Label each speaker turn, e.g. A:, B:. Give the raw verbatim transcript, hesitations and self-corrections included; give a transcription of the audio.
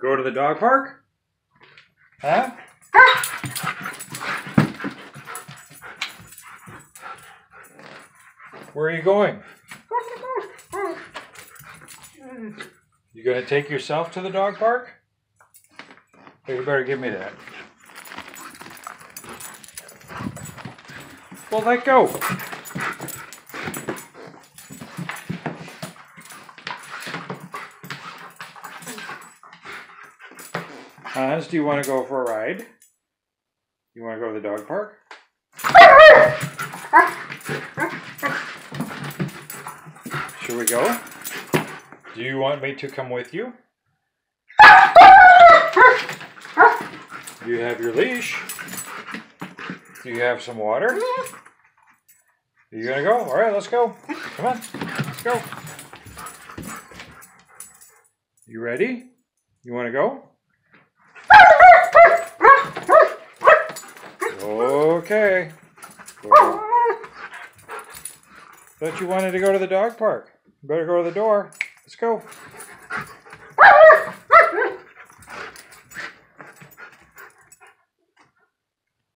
A: Go to the dog park? Huh? Where are you going? You gonna take yourself to the dog park? Hey, you better give me that. Well, let go. Hans, do you want to go for a ride? You want to go to the dog park? Should we go? Do you want me to come with you? Do you have your leash? Do you have some water? Are you gonna go? All right, let's go. Come on, let's go. You ready? You want to go? Okay. Thought you wanted to go to the dog park. You better go to the door. Let's go.